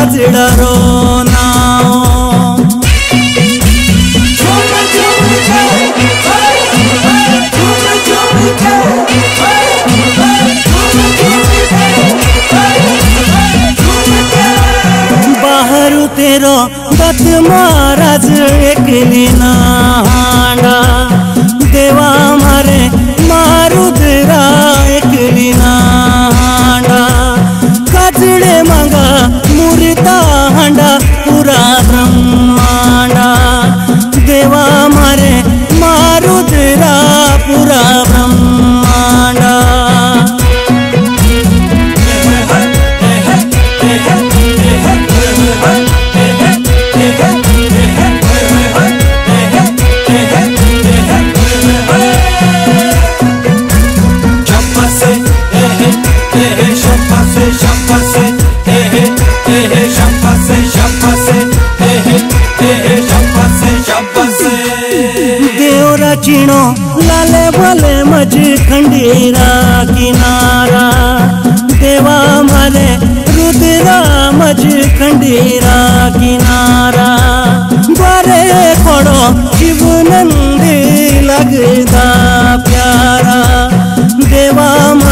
राजड़ारो नाओ बाहरु तेरो दत्त महाराज एकली ना हांडा देवा मारे मारुद्रा एकली ना हांडा काजड़े मंगा मूर्ता हांडा पूरा ब्रह्मांडा देवा मारे मारुद्रा पूरा ब्रह्मांडा देवरा चीणो लाले भले मज खंडीरा किनारा देवा मारे रुद्रा मज खंडीरा किनारा बारे पड़ो शिव नंदी लगदा प्यारा देवा